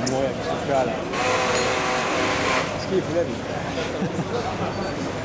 mourir, qu'est-ce que tu as là? Schifo la vita.